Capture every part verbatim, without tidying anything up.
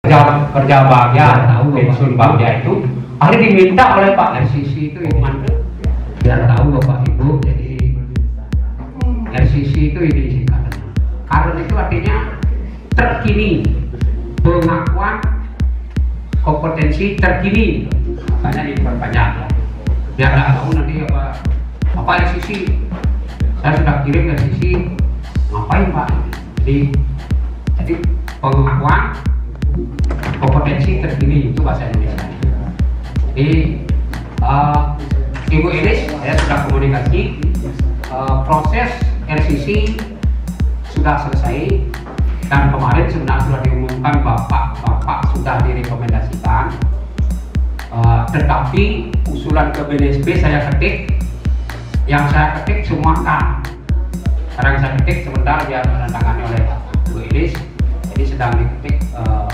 kerja kerja bahagia, tahu pensiun bahagia itu hari diminta oleh Pak R C C itu yang mana? Biar tahu Bapak Ibu. Jadi R C C itu ini singkatannya. Karena itu artinya terkini, pengakuan kompetensi terkini. Makanya diperpanjang ya. Biar nggak tahu nanti apa apa R C C. Saya sudah kirim R C C, ngapain Pak? Jadi jadi pengakuan kompetensi terkini itu bahasa Indonesia. Jadi uh, Ibu Iris, saya sudah komunikasi, uh, proses R C C sudah selesai dan kemarin sebenarnya sudah diumumkan bapak-bapak sudah direkomendasikan. Uh, tetapi usulan ke B D S P saya ketik, yang saya ketik semua kan. Sekarang saya ketik sebentar biar ditangani oleh Bu Iris, jadi sedang diketik. Uh,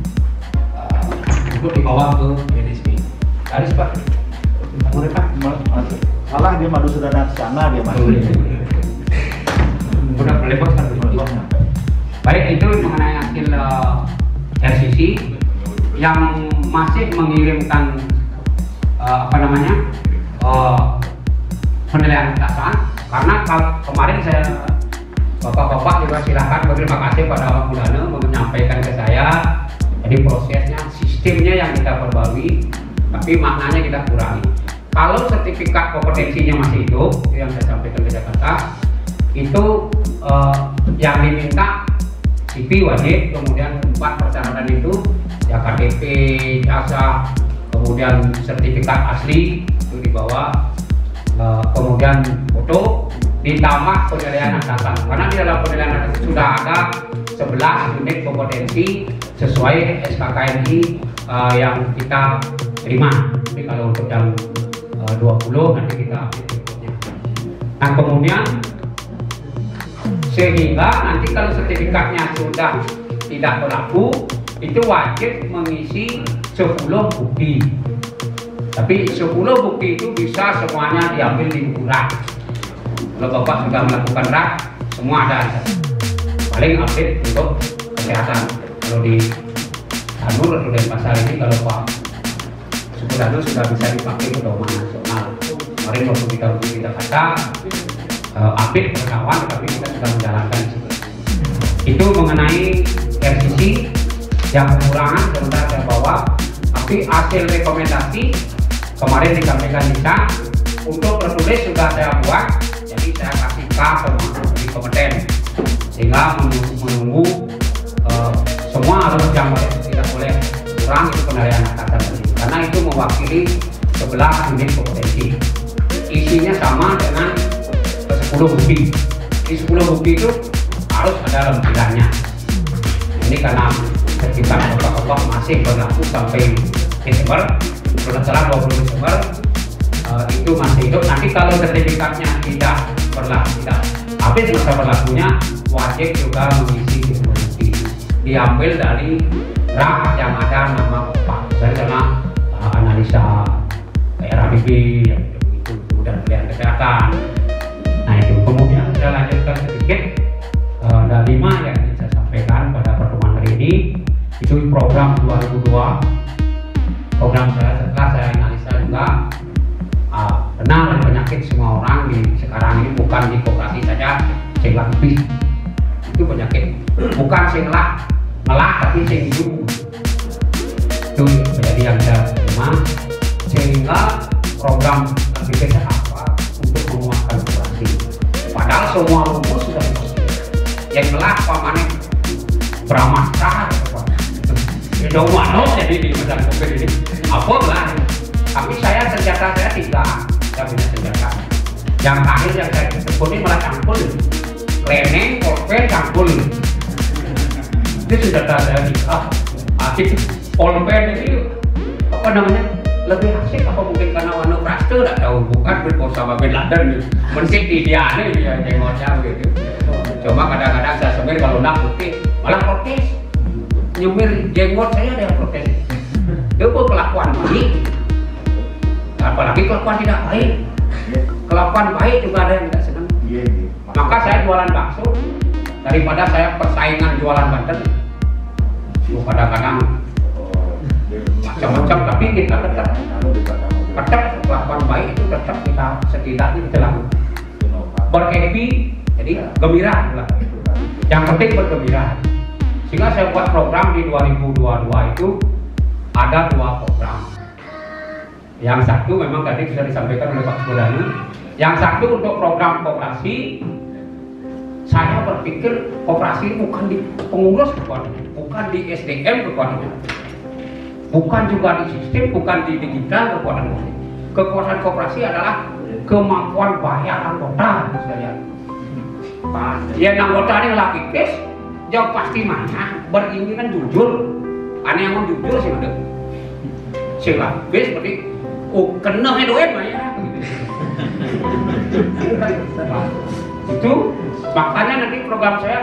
untuk dibawa ke B D S P. Tadi Pak, mereka salah dia madu sudana ke sana dia madu. Udah melepas kan? Baik, itu mengenai hasil uh, R C C yang masih mengirimkan uh, apa namanya uh, penilaian atasan. Karena kemarin saya bapak-bapak juga silakan berterima kasih pada Pak Budana menyampaikan ke saya. Jadi prosesnya, sistemnya yang kita perbarui, tapi maknanya kita kurangi. Kalau sertifikat kompetensinya masih hidup, yang saya sampaikan ke Jakarta, itu eh, yang diminta C P wajib, kemudian empat persyaratan itu, ya K T P, jasa, kemudian sertifikat asli itu dibawa, eh, kemudian foto, ditambah penilaian atasan. Karena di dalam penilaian atasan sudah ada sebelas unit kompetensi sesuai S K K N I uh, yang kita terima. Tapi kalau untuk yang uh, dua puluh nanti kita berikutnya. Nah kemudian sehingga nanti kalau sertifikatnya sudah tidak berlaku, itu wajib mengisi sepuluh bukti. Tapi sepuluh bukti itu bisa semuanya diambil di buku rak. Kalau Bapak sudah melakukan rak, semua ada. Paling update untuk kesehatan. Kalau di Sanur atau Denpasar ini, kalau Pak Suku Danur sudah bisa dipakai pedoman nasional. Kemarin waktu kita uji kita kata uh, update kawan, tapi kita sudah menjalankan itu mengenai R C C yang kekurangan sebentar saya bawa. Tapi hasil rekomendasi kemarin disampaikan bisa untuk tertulis sudah saya buat. Jadi saya kasih K ke kompeten sehingga menunggu uh, semua harus yang tidak boleh kurang itu penilaian atasan tadi, karena itu mewakili sebelas unit kompetensi. Isinya sama dengan sepuluh bukti. Di sepuluh bukti itu harus ada lembarannya. Ini karena sertifikat bapak-bapak masih berlaku sampai Desember, setelah dua puluh Desember uh, itu masih hidup. Nanti kalau sertifikatnya tidak berlaku, tidak habis masa berlakunya, wajib juga mengisi bukti. Diambil dari rak yang ada nama Bapak, misalnya karena uh, analisa R A B B yang itu dan pilihan kesehatan. Nah itu kemudian saya lanjutkan sedikit uh, ada lima yang ingin saya sampaikan pada pertemuan hari ini. Itu program dua ribu dua, program saya setelah saya analisa juga uh, benar penyakit semua orang di sekarang ini bukan di koperasi saja, sehingga lebih itu penyakit bukan singlah melah tapi sing hidup itu menjadi yang saya terima, sehingga program lebih besar apa untuk menguatkan koperasi. Padahal semua rumus sudah dipastikan. Yang melah pamanen Bramasta itu mana jadi di medan kopi ini apa lah. Tapi saya senjata saya tiga, saya punya senjata. Yang akhir yang saya sebut ini malah cangkul, leneng, kolpe, cangkul. Itu senjata saya tiga. Asik, kolpe ini apa namanya lebih asik apa mungkin karena warna praste tidak tahu, bukan bersama Bin Laden, mensik idealnya dia jengotnya gitu. Coba kadang-kadang saya semir kalau nak putih malah protes, nyemir jenggot saya ada yang protes. Itu kelakuan baik, apalagi kelakuan tidak baik. Kelakuan baik juga ada yang tidak senang. Maka saya jualan bakso daripada saya persaingan jualan Banten. kadang-kadang macam-macam, tapi kita tetap tetap lakukan baik itu tetap kita setidaknya kita lakukan berhappy, jadi gembira lah. Yang penting bergembira. Sehingga saya buat program di dua ribu dua puluh dua itu ada dua program. Yang satu memang tadi sudah disampaikan oleh Pak Sudani. Yang satu untuk program koperasi. Saya berpikir koperasi bukan di pengurus kekuatannya, bukan di S D M kekuatannya, bukan juga di sistem, bukan di digital kekuatan. Kekuatan koperasi adalah kemampuan bayar anggota, sekalian. Ya anggota ini lagi kes, jauh pasti mana beringinan jujur. Aneh yang mau jujur sih ada. Sila, bes seperti oh kena duit banyak. Itu makanya nanti program saya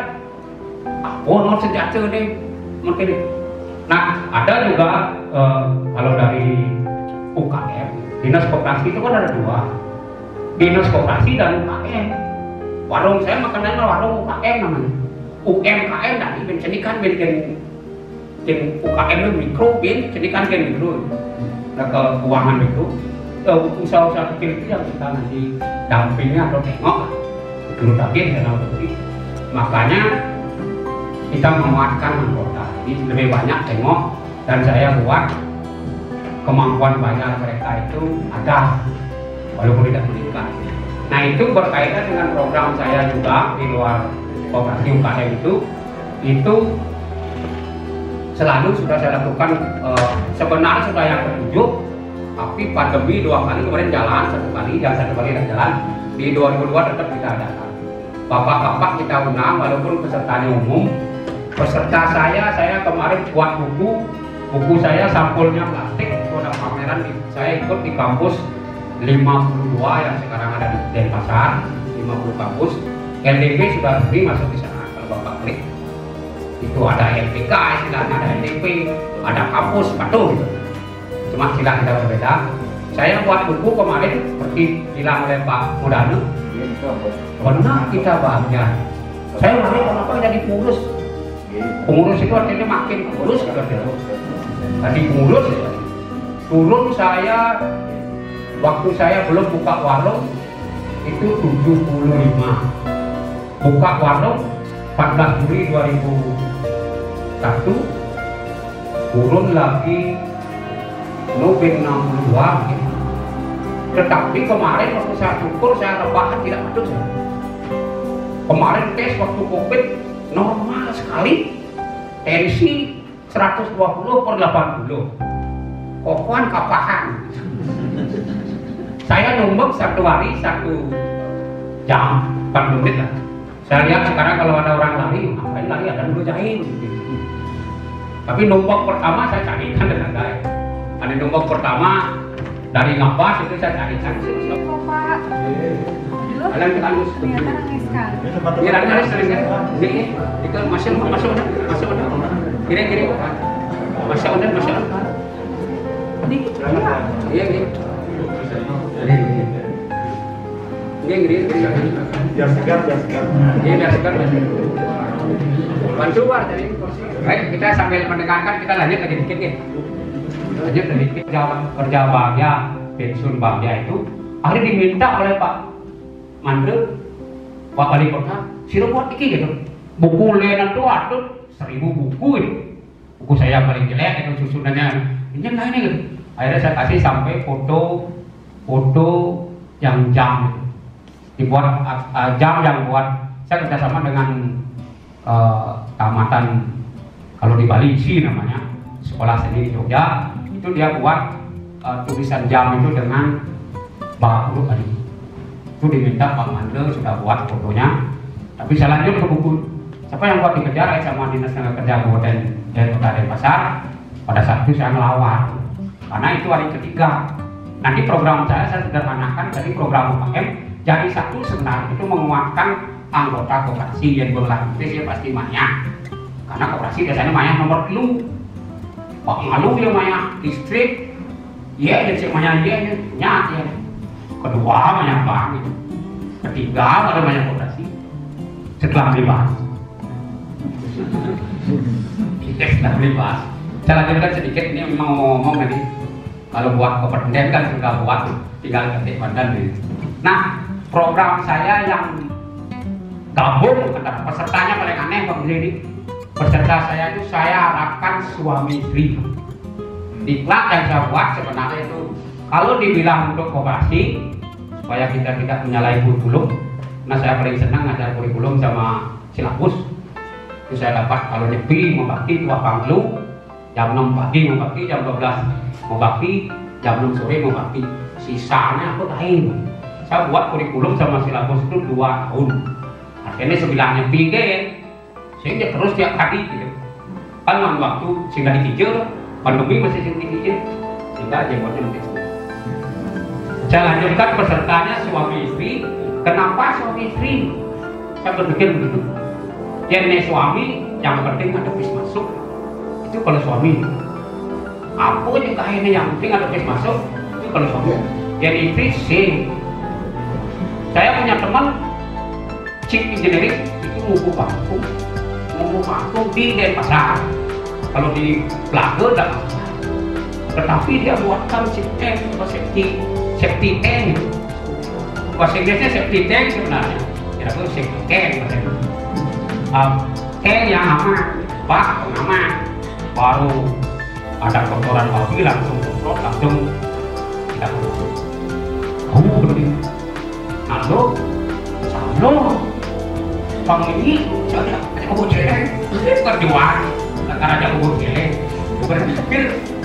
oh non senjata nih mungkin. Nah ada juga uh, kalau dari U K M, dinas koperasi itu kan ada dua, dinas koperasi dan U K M. Warung saya makanannya warung U K M namanya. U M K M tadi ben cenikan ben gen gen U K M mikro ben cenikan gen mikro. Nah ke keuangan mikro, uh, usaha-usaha kecil itu yang kita nanti dampingnya atau tengok dulu tadi ya nanti. Makanya kita menguatkan anggota. Jadi lebih banyak tengok dan saya buat kemampuan bayar mereka itu ada walaupun tidak meningkat. Nah itu berkaitan dengan program saya juga di luar koperasi U K M itu itu selalu sudah saya lakukan eh, sebenarnya sudah yang ketujuh, tapi pandemi dua kali kemarin jalan satu kali dan satu kali tidak jalan. Di dua ribu dua tetap kita adakan. Bapak-bapak kita undang walaupun pesertanya umum. Peserta saya saya kemarin buat buku buku saya sampulnya plastik, produk pameran di, saya ikut di kampus lima puluh dua yang sekarang ada di Denpasar, lima puluh kampus. L D P sudah resmi masuk di sana. Kalau Bapak klik itu ada L P K istilahnya, ada L D P, ada kampus patuh gitu. Cuma silah kita berbeda. Saya buat buku kemarin seperti bilang oleh Pak Mudana, pernah kita bahagia. Saya lari kenapa jadi pengurus? Pengurus itu artinya makin pengurus gitu. Tadi pengurus ya. Turun saya waktu saya belum buka warung itu tujuh puluh lima. Buka warung empat belas Juli dua ribu satu, turun lagi November enam puluh dua mungkin. Tetapi kemarin waktu saya syukur saya rebahan tidak masuk. Kemarin tes waktu Covid normal sekali, tensi seratus dua puluh per delapan puluh, kokoan kapahan. Saya numbuk satu hari satu jam empat puluh menit lah. Saya lihat sekarang kalau ada orang lari, ngapain lari, ada dulu jahil. Tapi numbuk pertama saya carikan dengan baik. Ada numbuk pertama dari Ngapas itu saya carikan. Pak. Kalian kita harus. Ternyata nangis sekali. Ini nangis sering kan? Ini itu masuk masuk masuk kiri kiri. Masuk udah masuk. Dikit ya. Iya iya. Ini gini, Biar segar, biar segar. ini biar segar. Bantu war dari kursi. Baik, kita sambil mendengarkan kita lanjut lagi dikit ya. Lanjut lagi dikit kerja kerja bahagia pensiun bahagia itu. Akhirnya diminta oleh Pak Mandre, Pak Wali Kota, sirup buat iki gitu. Buku lenan tuh ada seribu buku itu. Buku saya paling jelek itu susunannya. Ini lain gitu. Akhirnya saya kasih sampai foto foto yang jam itu. Dibuat uh, jam yang buat saya kerjasama dengan uh, tamatan kalau di Bali sih namanya sekolah seni di Jogja, itu dia buat uh, tulisan jam itu dengan bak huruf tadi. Itu diminta Pak Mandel sudah buat fotonya. Tapi saya lanjut ke buku. Siapa yang buat dikejar sama Dinas Tenaga Kerja Kabupaten Kota Denpasar. Pada saat itu saya ngelawan karena itu hari ketiga. Nanti program saya saya sederhanakan dari program U K M jadi satu sebenarnya itu menguatkan anggota koperasi yang berlanjut ya pasti banyak. Karena koperasi biasanya banyak nomor lu. Pak Ngalu yang banyak distrik. Iya, jadi banyak dia nyak ya. Kedua banyak bank itu. Ketiga ada banyak koperasi. Setelah dibahas. Kita sudah bebas. Saya lanjutkan sedikit ini mau ngomong tadi. Kalau buat kepercayaan kan sudah buat, tinggal ketik badan ini. Nah, program saya yang gabung, pesertanya paling aneh Bang ini. Peserta saya itu saya harapkan suami istri. Diklat yang saya buat sebenarnya itu kalau dibilang untuk koperasi supaya kita tidak menyalahi kurikulum. Nah, saya paling senang ada kurikulum sama silabus. Itu saya dapat kalau nyepi membakti tua panglu jam enam pagi membakti, jam dua belas membakti, jam enam sore membakti. Sisanya aku lain. Saya buat kurikulum sama silabus itu dua tahun. Akhirnya sembilan nyepi ke, sehingga terus tiap hari gitu. Kan waktu sehingga dikijil, pandemi masih sehingga dikijil, sehingga jenggotnya mungkin. Saya lanjutkan pesertanya suami istri. Kenapa suami istri? Saya berpikir begitu. Yang suami yang penting ada bis masuk. Itu kalau suami. Apa juga ini yang penting ada bis masuk. Itu kalau suami. Jadi istri sih. Saya punya teman chief engineering itu ngumpul vakum, ngumpul vakum di Denpasar. Kalau di Plaga tidak masalah. Tetapi dia buatkan sistem safety safety tank. Bahasa Inggrisnya safety tank sebenarnya. Tidak perlu safety tank. Uh, tank yang aman, bak yang aman. Baru ada kotoran babi langsung semprot langsung tidak perlu. Kamu begini. Lalu, lalu, bang ini saya ada kubur jelek, berjuang, karena ada kubur jelek, berpikir.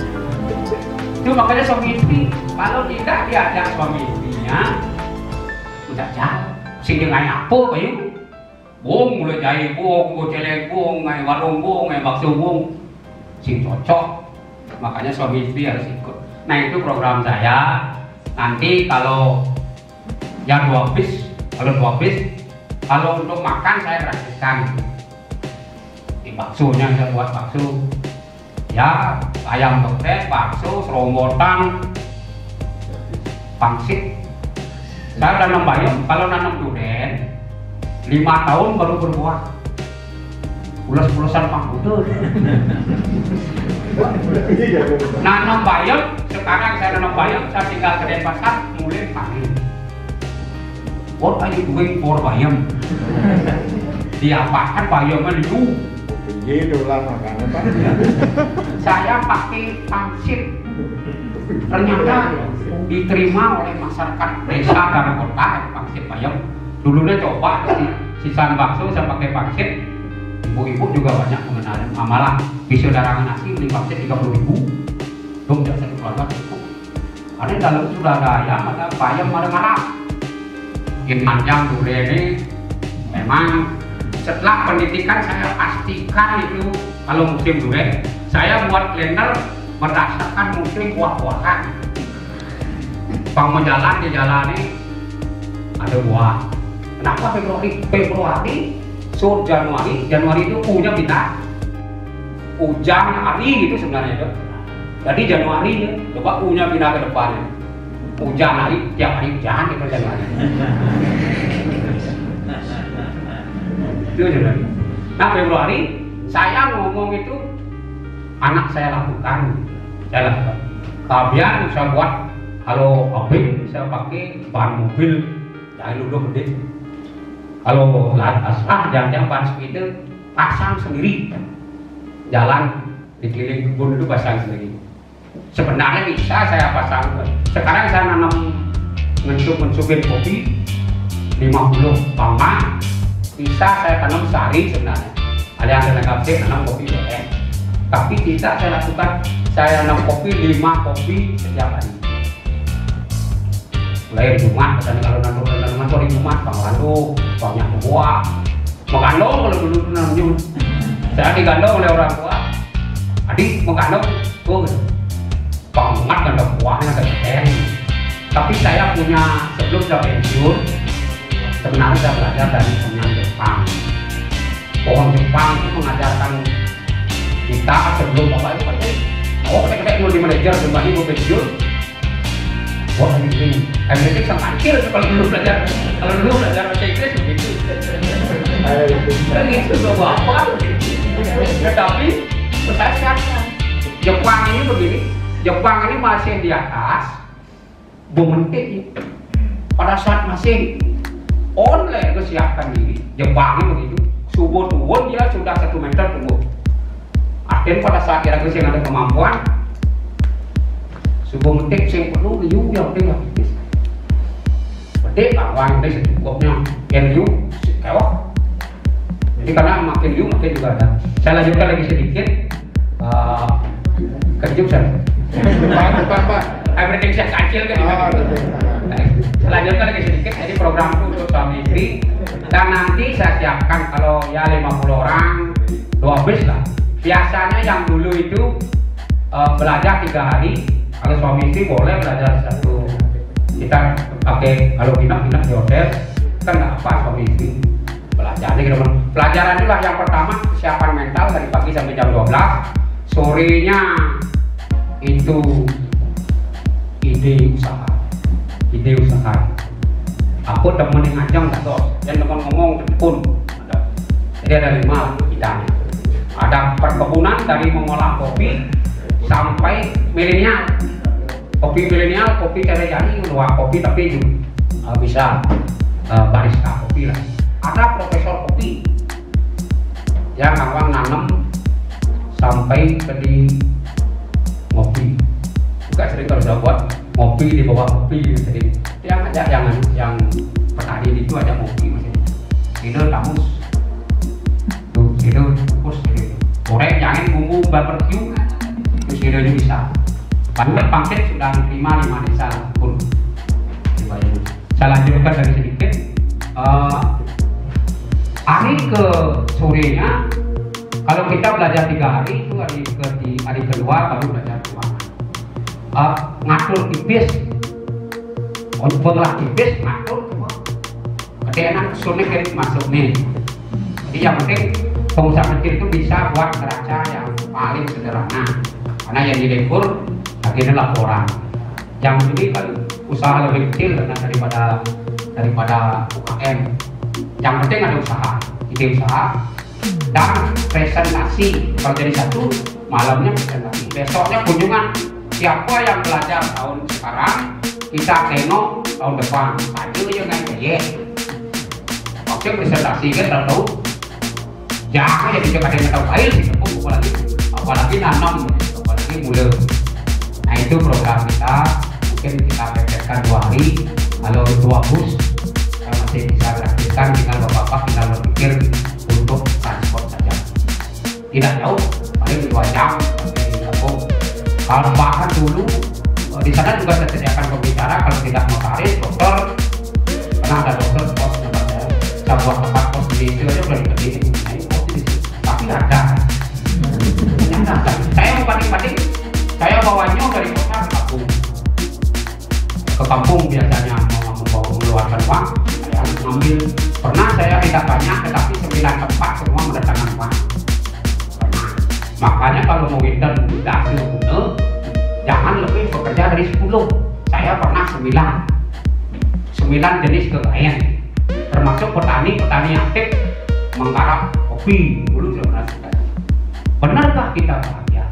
Itu makanya suami istri, kalau tidak diajak suami istrinya, tidak jalan. Sehingga ngai apa kayu, bung mulai jahit bung, kubur jelek bung, ngai warung bung, ngai bakso bung, sing cocok. Makanya suami istri harus ikut. Nah itu program saya. Nanti kalau yang dua bis, kalau dua bis, kalau untuk makan saya gratiskan. Di baksonya saya buat bakso, ya ayam geprek, bakso, serombotan, pangsit. Saya udah nanam bayam, kalau nanam durian, lima tahun baru berbuah. Pulas-pulasan pangkutur. Nanam bayam, sekarang saya nanam bayam, saya tinggal ke Denpasar, mulai panen. What are you doing for bayam? Diapakan bayamnya itu? Iya, dolar makanan Pak. Saya pakai pangsit. Ternyata diterima oleh masyarakat desa dan kota pangsit bayam. Dulunya coba si sisa bakso saya pakai pangsit. Ibu-ibu juga banyak mengenal. Malah bisa darangan nasi beli pangsit tiga puluh ribu. Dong tidak satu keluarga cukup. Karena dalam sudah ada ayam, ada bayam, ada marah. Yang panjang durian ini memang setelah pendidikan saya pastikan itu kalau musim durian saya buat blender berdasarkan musim buah-buahan. Bang menjalan di jalan ini ada buah. Kenapa Februari? Februari, so Januari, Januari itu punya kita hujan hari itu sebenarnya itu. Jadi Januari ya, coba punya pindah ke depannya. Hujan hari, tiap hari hujan itu Januari. Itu Januari. Nah Februari saya ngomong itu anak saya lakukan, saya lakukan. Kemudian saya buat kalau pabrik saya pakai bahan mobil, jangan lupa gede. Kalau lantas ah jangan ban speeder pasang sendiri, jalan di keliling kebun itu pasang sendiri. Sebenarnya bisa saya pasang. Sekarang saya nanam mensup-mensupin kopi lima puluh bangga. Bisa saya tanam sehari sebenarnya. Ada yang saya lengkap nanam kopi boleh. Tapi bisa saya lakukan saya nanam kopi lima kopi setiap hari. Mulai Jumat, dan kalau nanam tanaman sore Jumat, bang Lando, banyak buah. Mengandung kalau dulu nanam saya digandong oleh orang tua. Adik mengandung, tuh banget ada buahnya ada teh. Tapi saya punya sebelum saya pensiun sebenarnya saya belajar dari pohon Jepang. Pohon Jepang itu mengajarkan kita sebelum bapak itu pasti oh kita kayak multi manager sebelum itu pensiun. Wah ini Amerika sangat kecil kalau dulu belajar kalau dulu belajar bahasa Inggris begitu. Begitu bapak. Tetapi saya katakan Jepang ini begini, Jepang ini masih di atas bumentik pada saat masih online kesiapkan diri. Jepang ini begitu, subuh turun dia sudah satu meter tumbuh. Artinya pada saat kira kira ada kemampuan subuh mentik sing perlu liu yang penting lah. Bedek kawan ini secukupnya, yang liu kewak. Jadi karena makin liu makin juga ada. Saya lanjutkan lagi sedikit. Uh, Kejut saya. Pak, Pak, Pak. Everything saya kecil kan. Oh, Saya lanjutkan lagi sedikit. Jadi program itu untuk suami istri. Dan nanti saya siapkan kalau ya lima puluh orang, dua bis lah. Biasanya yang dulu itu uh, belajar tiga hari. Kalau suami istri boleh belajar satu. Kita pakai kalau nginep-nginep di hotel kan nggak apa suami istri. Belajarnya gitu. Pelajaran itulah yang pertama kesiapan mental dari pagi sampai jam dua belas. Sorenya itu ide usaha, ide usaha. Aku temen yang ngajang nggak tahu, dan teman ngomong pun ada. Jadi ada lima bidangnya. Ada perkebunan dari mengolah kopi sampai milenial. Kopi milenial, kopi terejani, luar kopi tapi juga uh, bisa uh, barista kopi lah. Ada profesor kopi yang awang nanam sampai ke di ngopi. Bukan sering kalau sudah buat ngopi di bawah kopi jadi yang ada yang yang petani itu ada ngopi masih itu tamus tuh itu terus goreng jangan bumbu barbecue terus itu bisa. Padahal pangsit sudah lima lima desa pun. Saya lanjutkan dari sedikit. Uh, hari ke sorenya kalau kita belajar tiga hari itu hari ke di hari kedua baru belajar dua. Uh, ngatur tipis, belah tipis ngatur. Kedenan kesunik dari masuk nih. Jadi yang penting pengusaha kecil itu bisa buat neraca yang paling sederhana. Karena yang di dapur akhirnya laporan. Yang ini kan usaha lebih kecil daripada daripada U K M. Yang penting ada usaha, ide usaha dan presentasi. Kalau jadi satu malamnya presentasi, besoknya kunjungan. Siapa yang belajar tahun sekarang kita tengok tahun depan aja yang nggak kayak oke presentasi kan tahu jangan jadi kita ada tahu air sih apalagi apalagi nanam apalagi mulai. Nah itu program kita mungkin kita pepetkan dua hari. Kalau dua bus masih bisa gratiskan, tinggal bapak-bapak tinggal berpikir untuk transport saja. Tidak jauh, paling dua jam sampai di Lampung. Kalau bahkan dulu di sana juga saya sediakan pembicara kalau tidak notaris, dokter, karena ada dokter pos tempat saya, saya buat tempat pos di situ aja udah diberdiri, tapi ada, ternyata ada. Saya mau banding-banding, saya bawanya dari kota ke kampung, ke kampung biasanya mau membawa mengeluarkan uang, saya ngambil. Pernah saya tidak banyak, tetapi sembilan tempat semua mendatangkan uang. Pernah. Makanya kalau mau intern tidak sepuluh, jangan lebih bekerja dari sepuluh. Saya pernah sembilan, sembilan jenis kekayaan, termasuk petani-petani aktif menggarap kopi dulu sudah pernah sekali. Benarkah kita bahagia?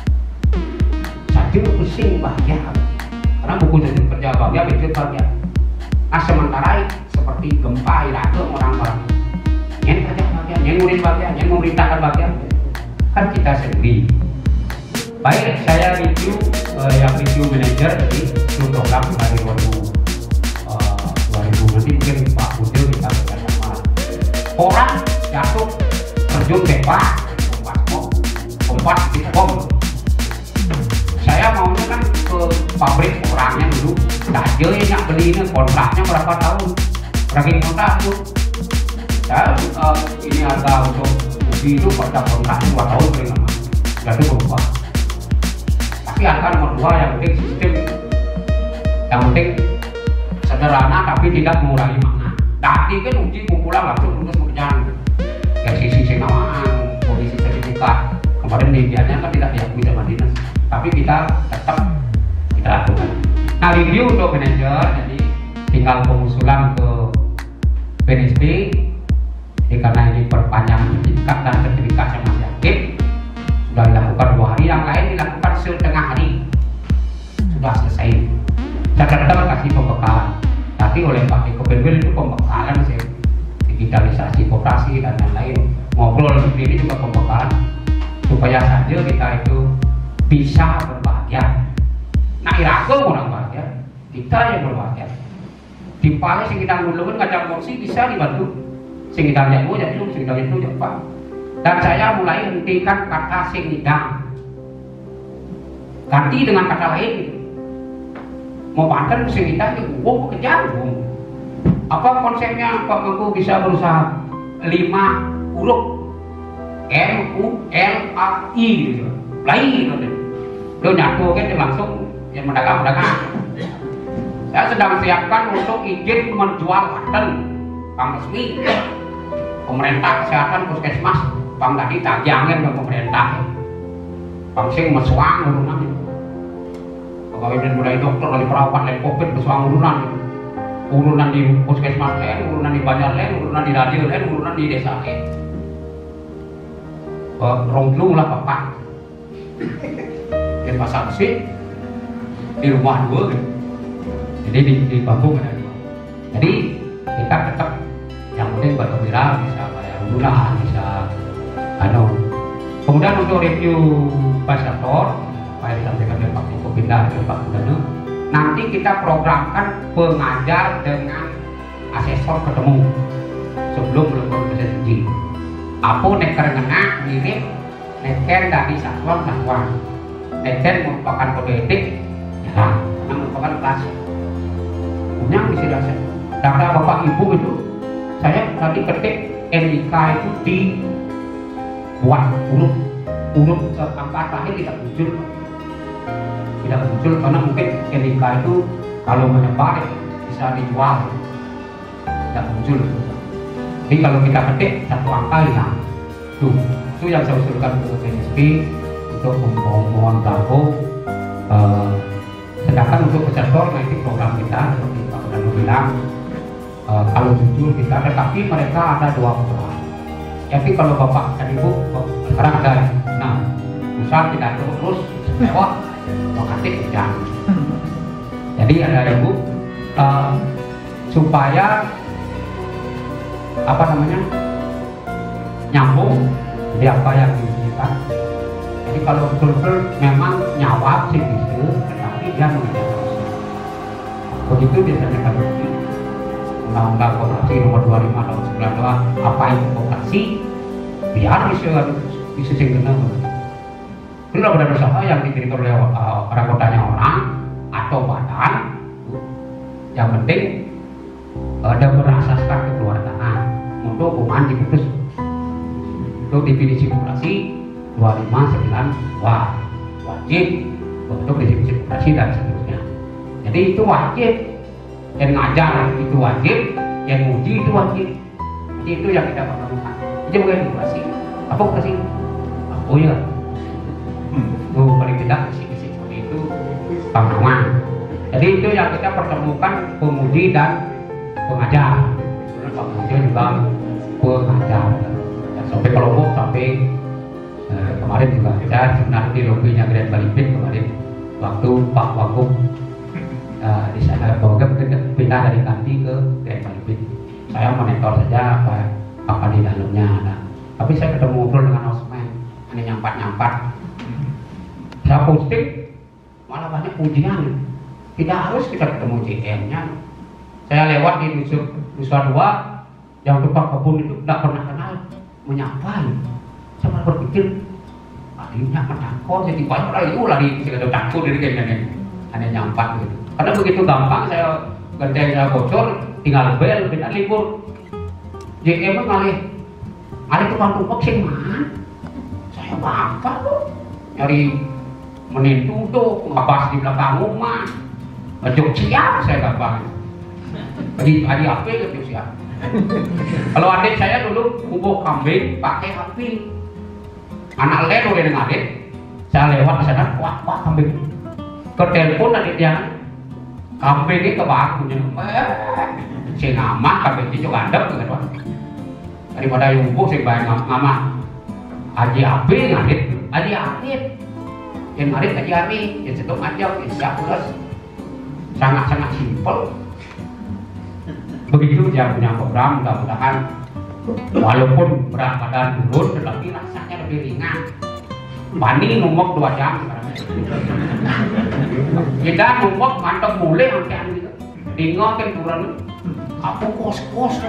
Saya pusing bahagia, karena buku jadi kerja bahagia, betul bahagia. Nah sementara seperti gempa Irak orang bahagia, yang kerja bahagia, yang ngurin bahagia, yang memerintahkan bahagia, kan kita sendiri. Baik, saya review uh, yang review manager jadi itu program dari dua ribu nanti mungkin Pak Budil kita bekerjasama. Orang jatuh terjun bebas, kompas kok, kompas di kom. Saya maunya kan ke pabrik orangnya dulu, aja yang beli ini kontraknya berapa tahun, lagi kontrak tuh. Saya uh, ini harga untuk kopi itu pada kontraknya dua tahun paling lama, jadi berubah. Tapi harga nomor dua yang penting sistem, yang penting sederhana tapi tidak mengurangi makna. Tadi kan uji kumpulan langsung lulus pekerjaan dari sisi senawaan, polisi sertifikat. Kemarin medianya kan tidak diakui sama dinas, tapi kita tetap kita lakukan. Nah review untuk manajer, jadi tinggal pengusulan ke P N S B. Jadi karena ini perpanjangan sertifikat dan sertifikatnya masih ada. saya tetap kasih pembekalan. Tapi oleh Pak Eko Benwil itu pembekalan sih, digitalisasi koperasi dan lain-lain. Ngobrol seperti ini juga pembekalan supaya saja kita itu bisa berbahagia. Nah, irago orang bahagia, kita yang berbahagia. Di paling sing kita ngulungan ngajak kursi bisa dibantu. Sing kita lihat mau jadi sing kita itu Pak. Dan saya mulai hentikan kata sing ngidang, ganti dengan kata lain. Mau banten sing ngidang itu, wow kejar. Apa konsepnya Pak Mangku bisa berusaha lima huruf M U L A I gitu, lain. Lo nyatu kan langsung yang mendagang-mendagang. Saya sedang siapkan untuk izin menjual paten Bang Resmi. Pemerintah kesehatan puskesmas Bang tadi tajangin ke pemerintah. Bang sing meswang urunan. Pegawai dan mulai dokter dari perawat dari covid meswang urunan. Urunan di puskesmas lain, urunan di Banjar lain, urunan di radio lain, urunan di desa lain. Ronglu lah bapak. Di pasar sih di rumah dua gitu. Jadi di, di kampung ada dua. Jadi kita tetap yang penting Pak Wira bisa bayar bulan, bisa anu. Kemudian untuk review pasator, apa yang disampaikan oleh Pak Eko Pindah dan Pak Gubernur, nanti kita programkan pengajar dengan asesor ketemu sebelum melakukan presensi. Apa neker ngena mirip neker dari satuan-satuan. Neker merupakan kode etik, ya, yang merupakan kelas. Yang bisa dirasa. Data bapak ibu itu, saya tadi ketik N I K itu dibuat huruf huruf angka terakhir tidak muncul, tidak muncul karena mungkin N I K itu kalau menyebar bisa dijual, tidak muncul. Jadi kalau kita ketik satu angka hilang, tuh itu yang saya usulkan untuk N S P untuk mohon bravo. Uh, sedangkan untuk peserta nanti program kita seperti Pak Gubernur bilang, uh, kalau jujur kita, tetapi mereka ada dua program. Jadi kalau bapak dan ibu sekarang ada, nah misal tidak terus lewat makasih jangan. Jadi ada ibu uh, supaya apa namanya nyambung di apa yang diujikan. Jadi kalau betul-betul memang nyawab sih gitu, tetapi dia mengajar begitu biasanya kan begitu. Undang-undang Koperasi nomor dua puluh lima tahun sembilan puluh dua, apa itu koperasi biar bisa bisa singkirnya. Itu badan usaha yang didirikan oleh uh, orang kotanya orang atau badan, yang penting ada uh, berasaskan kekeluargaan untuk hukuman diputus. Untuk definisi koperasi dua puluh lima sembilan dua wajib untuk definisi koperasi dan seterusnya. Jadi itu wajib, yang ngajar itu wajib, yang uji itu wajib. Jadi itu yang kita perlukan. Itu bukan koperasi. Apa koperasi? Oh iya. Oh, paling tidak kisi-kisi seperti itu pandangan. Jadi itu yang kita pertemukan penguji dan pengajar. Penguji juga pengajar. Sampai kelompok sampai eh, kemarin juga saya sebenarnya di lobinya Grand Balipit kemarin waktu Pak Wagub eh, di sana Wagub pindah dari Kanti ke Grand Balipit. Saya monitor saja apa apa di dalamnya ada. Tapi saya ketemu ngobrol dengan Osman, ini nyampat-nyampat. Saya posting malah banyak pujian. Tidak harus kita ketemu J M-nya. Saya lewat di Nusa Dua yang tukang kebun itu tidak pernah kenal. Menyapa, saya malah berpikir akhirnya menakut jadi banyak orang itu lagi segala takut dari kayaknya hanya nyampak gitu. Karena begitu gampang saya genteng saya bocor tinggal bel beda libur J M ngalih ngalih tukang tumpuk sing mana saya bapak tuh nyari menentu tuh ngabas di belakang rumah ngejok siap saya gampang jadi hari apa ngejok siap. Kalau adik saya dulu kubuh kambing pakai H P, anak lain oleh dengan adik, saya lewat di sana, wah wah kambing, ke telepon adiknya, kambing ini ke bakunya, si ngamak kambing itu juga ada, kan? Daripada yang kubuh si bayang ngamak, aji api ngadit, aji api, yang ngadit aji api, yang setuk aja, yang siap terus, sangat-sangat simpel. Begitu dia punya program, mudah-mudahan walaupun berat badan turun, tetapi rasanya lebih ringan. Banding numpuk dua jam sekarang. Kita numpuk mantap mulai angkean gitu. Tinggal kan kurang. Aku kos-kos.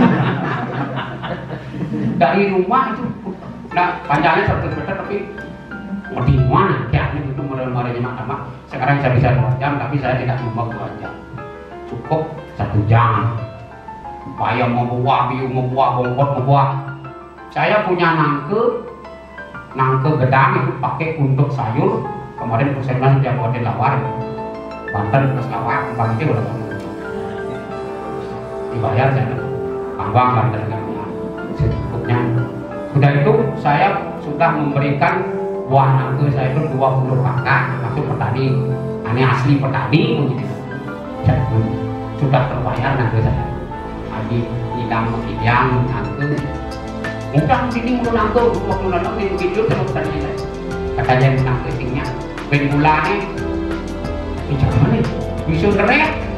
Dari rumah itu, nah panjangnya seratus meter tapi di mana angkeannya itu mulai-mulai nyemak-nyemak. Sekarang saya bisa dua jam, tapi saya tidak numpuk dua jam. Cukup satu jam. Upaya membuah, biu membuah, bongkot membuah. Saya punya nangke, nangke gedang itu pakai untuk sayur. Kemarin puskesmas sudah buatin lawar, Banten plus lawar, pagi itu udah bangun. Dibayar saya, Panggang Banten kan, secukupnya. Sudah itu saya sudah memberikan buah nangke saya itu dua puluh kakak, masuk petani. Ini asli petani begitu. Sudah terbayar nangke saya. Lagi hidang hidang nangke, mudah sini mulu nangke, waktu nangke di video terus tanya katanya nangke tingnya, ben gulane, ini mana? Bisa nerek.